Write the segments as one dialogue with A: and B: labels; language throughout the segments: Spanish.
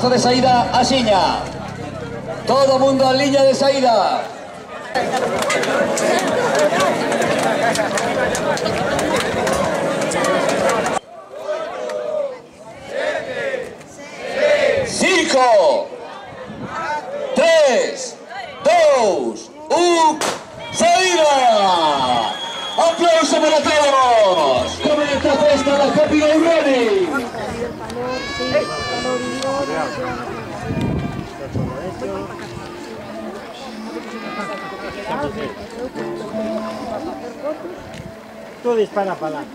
A: paso de salida a Xiña. Todo mundo en línea de salida. ¡5, 3, 2, 1, ¡salida! ¡Aplauso para todos! ¡Comienza esta la Happy Go Running!
B: Tú dispara para adelante.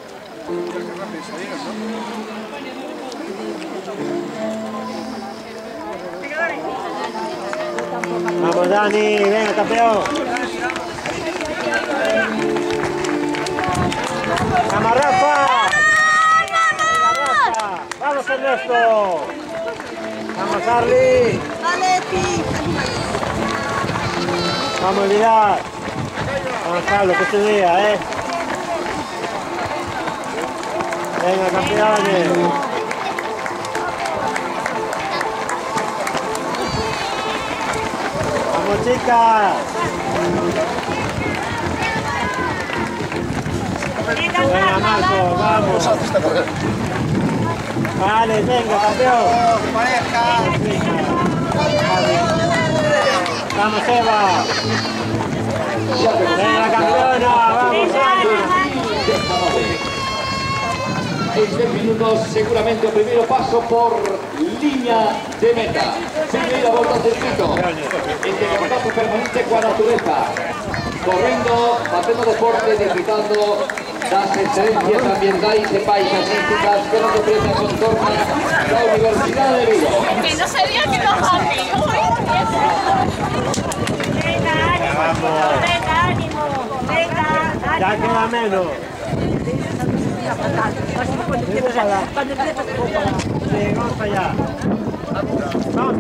B: Vamos Dani, venga campeón. Vamos Rafa. Vamos Ernesto. Vamos Arly. Vamos Vidal. Vamos Carlos, que se vea, Venga campeones. Vamos chicas. Venga Marco, vamos. Vale, venga campeón. Vamos Eva. Venga campeona, vamos
A: En 10 minutos seguramente el primero paso por línea de meta. Primera volta al circuito. En contacto permanente con la naturaleza. Corriendo, facendo deporte, disfrutando las excelencias ambientales y paisajísticas que nos ofrece el contorno la Universidad de Vigo.
C: Que no sabía que los amigos. Venga, ánimo. Venga,
B: ya queda menos. Sí, vamos para allá. Vamos.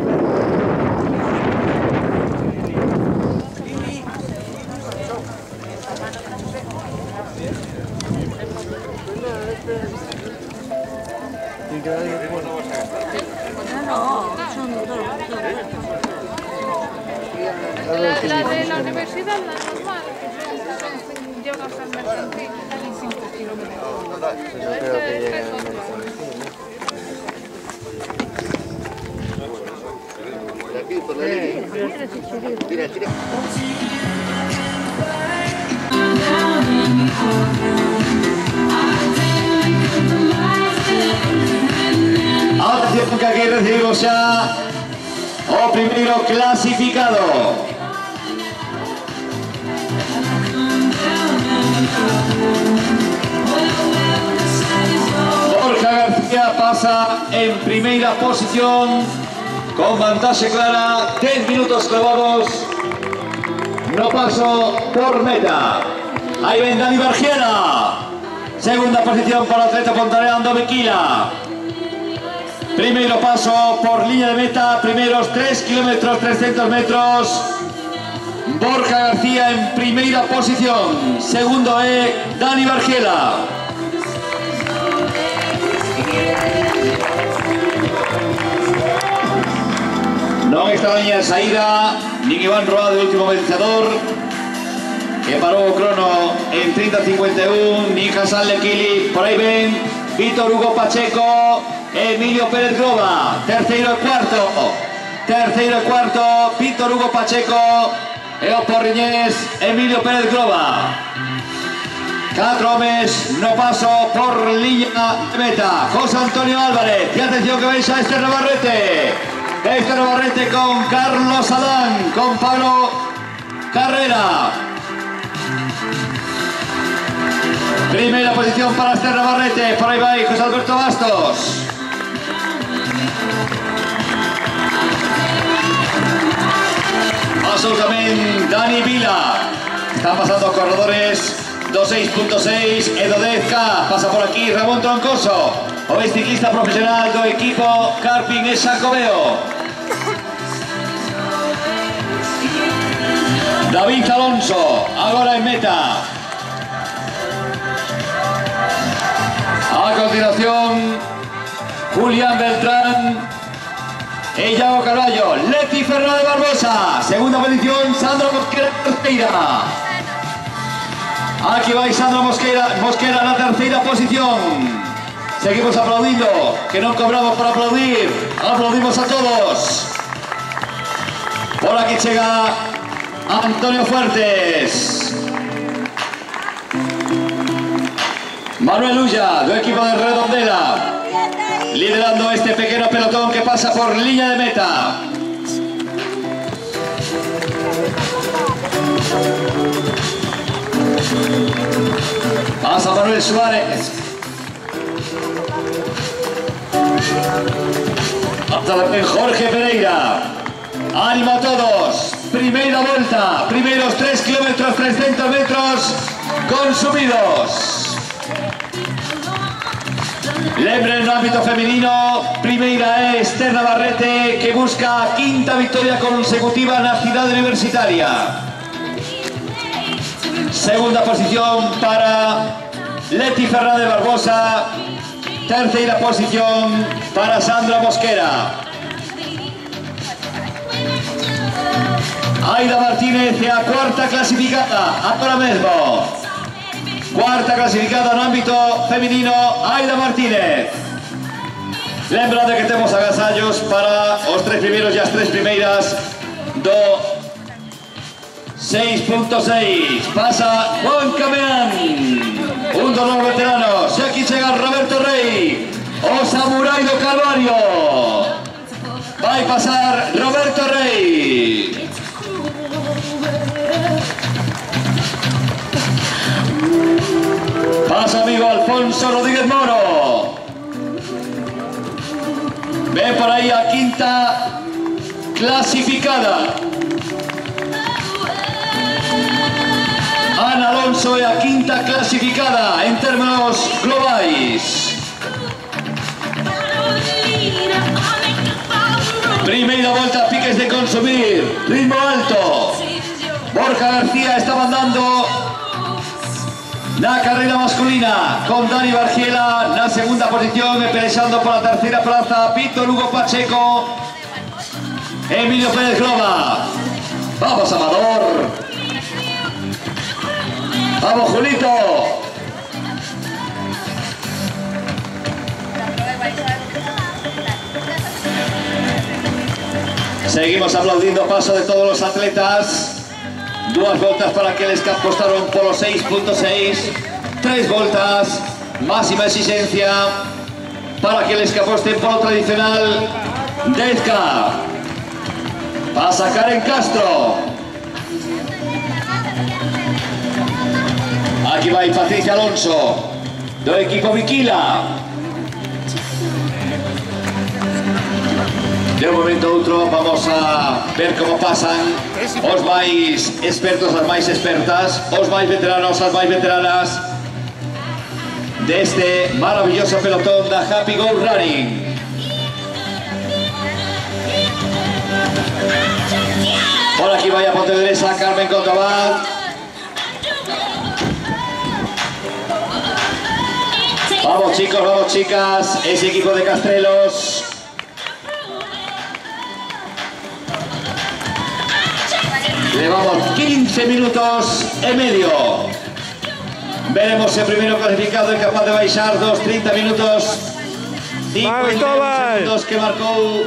D: La de la universidad, la normal, que llega hasta el Mercantil, hay 5 kilómetros.
B: Yo creo que llega al
A: Atención que aquí recibimos ya o primeiro clasificado. Borja García pasa en primera posición con ventaja clara, 10 minutos clavados, no paso por meta. Ahí ven Dani Bargiela, segunda posición para el atleta pontareando Bequila. Primero paso por línea de meta, primeros 3 kilómetros, 300 metros. Borja García en primera posición, segundo Dani Bargiela. No extraña saída, ni Iván Roado, el último vencedor, que paró crono en 30:51, ni Hassan Lequili, por ahí ven, Víctor Hugo Pacheco, Emilio Pérez Groba, tercero y cuarto, Víctor Hugo Pacheco, Eo Porriñés, Emilio Pérez Groba. 4 hombres, no paso por línea de meta. José Antonio Álvarez, y atención que veis a este Navarrete con Carlos Adán, con Pablo Carrera. Primera posición para este Navarrete, por ahí va José Alberto Bastos. Paso también Dani Vila. Están pasando corredores 26.6, Edo Dezca, pasa por aquí Ramón Troncoso, hoy ciclista profesional do equipo Carping e Xacobeo. David Alonso, agora en meta. A continuación, Julián Beltrán, Yago Carballo, Leti Fernández Barbosa, segunda posición, Sandra Mosquera. Aquí va Sandra Mosquera en la tercera posición. Seguimos aplaudiendo, que no cobramos por aplaudir. Aplaudimos a todos. Por aquí llega Antonio Fuertes. Manuel Ulla, del equipo de Redondela, liderando este pequeño pelotón que pasa por línea de meta. Pasa Manuel Suárez. Hasta Jorge Pereira. ¡Ánimo a todos! Primera vuelta, primeros 3 kilómetros, 300 metros consumidos. Lembre en el ámbito femenino, primera es Esther Navarrete, que busca quinta victoria consecutiva en la ciudad universitaria. Segunda posición para Leti Fernández Barbosa. Tercera posición para Sandra Mosquera. Aida Martínez, a cuarta clasificada, ahora mismo. Cuarta clasificada en ámbito femenino, Aida Martínez. Lembrando que tenemos agasallos para los 3 primeros y las 3 primeiras do 6.6. Pasa Juan Cameán, un de los veteranos. Y aquí llega Roberto Rey, o Samurai do Calvario. Va a pasar Roberto Rey. Pasa amigo Alfonso Rodríguez Moro. Ve por ahí a quinta clasificada. Ana Alonso es a quinta clasificada en términos globales. Primera vuelta, piques de consumir, ritmo alto. Borja García está mandando la carrera masculina con Dani Bargiela en la segunda posición, peleando por la tercera plaza Víctor Hugo Pacheco, Emilio Pérez Globa. Vamos Amador, vamos Julito. Seguimos aplaudiendo paso de todos los atletas. 2 vueltas para aquellos que apostaron por los 6.6, 3 vueltas, máxima exigencia para aquellos que aposten por lo tradicional 10K. Pasa Karen Castro. Aquí va Patricia Alonso, del equipo Viquila. De un momento a otro vamos a ver cómo pasan os máis expertos, as máis expertas, os máis veteranos, as máis veteranas de este maravilloso pelotón da Happy Go Running. Por aquí vaya Pontevedresa, Carmen Condobat. Vamos chicos, vamos chicas, ese equipo de Castrelos. Llevamos 15 minutos y medio. Veremos el primero clasificado es capaz de baixar 30 minutos 50 segundos que marcó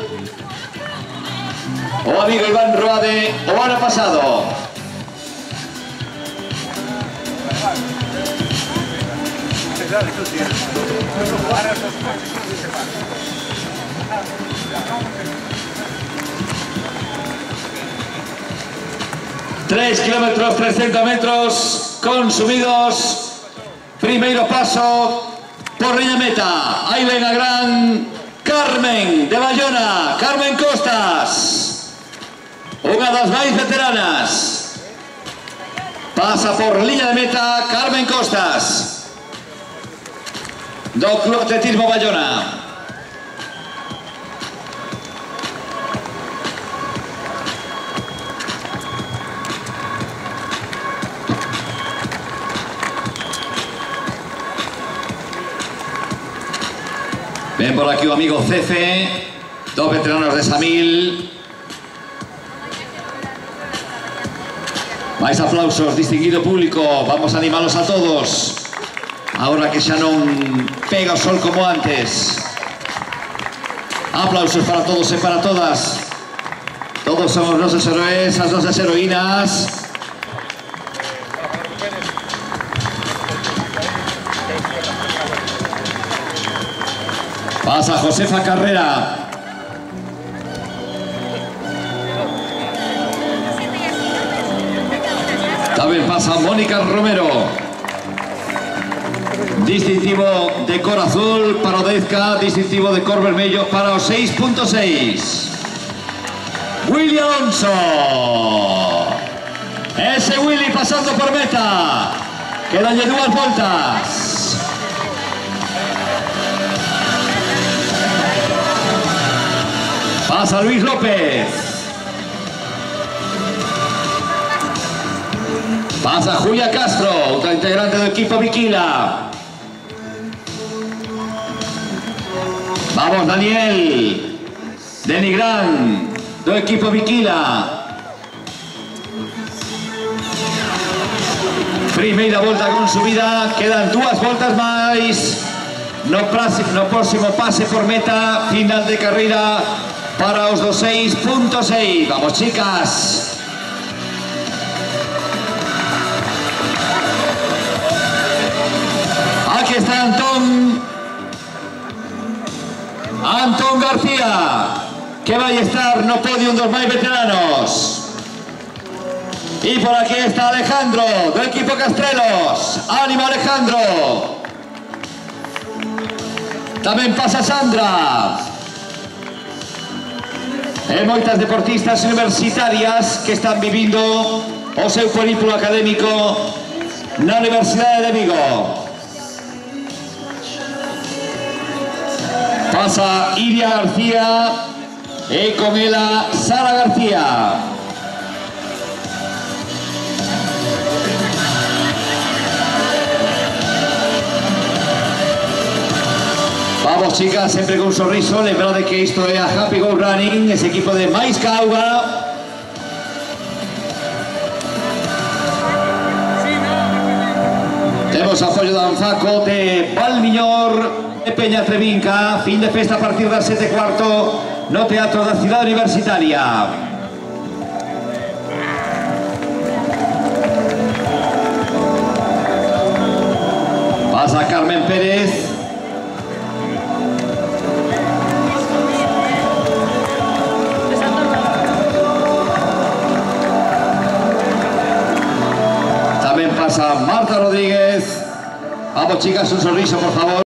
A: o amigo Iván Roade o ano pasado. Tres kilómetros, 300 metros consumidos. Primeiro paso por línea meta. Ahí ven a gran Carmen de Bayona, Carmen Costas, una das máis veteranas. Pasa por línea de meta Carmen Costas, do Club Atletismo Bayona. Ven por aquí un amigo Cefe, Dos veteranos de Samil. Máis aplausos, distinguido público. Vamos a animarlos a todos. Ahora que xa non pega o sol como antes. Aplausos para todos e para todas. Todos son os nosos héroes, as nosas heroínas. Pasa Josefa Carrera. Tamén pasa Mónica Romero. Distintivo de cor azul para o 10K, distintivo de cor vermello para o 6.6. Willy Alonso. Ese Willy pasando por meta. Quedanlle 2 voltas. Pasa Luis López. Pasa Julia Castro, otra integrante del equipo Viquila. Vamos Daniel. Deni Gran, do equipo Viquila. Primeira volta con subida, quedan 2 voltas máis. No próximo pase por meta, final de carreira para os do 6.6. Vamos, chicas. Aquí está Antón García, que va a estar no podium dos máis veteranos. Y por aquí está Alejandro, do equipo Castrelos. ¡Ánimo, Alejandro! Tamén pasa Sandra. E moitas deportistas universitarias que están vivindo o seu periplo académico na Universidade de Vigo. Pasa Iria García e con ela Sara García. Vamos, chicas, sempre con un sorriso. Lembrad de que isto é a Happy Go Running, ese equipo de Mais Cauga. Temos apoio da Anfaco, de Valmiñor, de Peña Trevinca. Fin de festa a partir das 7:15 no Teatro da Cidade Universitaria. Pasa Carmen Pérez. Tamén pasa Marta Rodríguez. Vamos, chicas, un sorriso, por favor.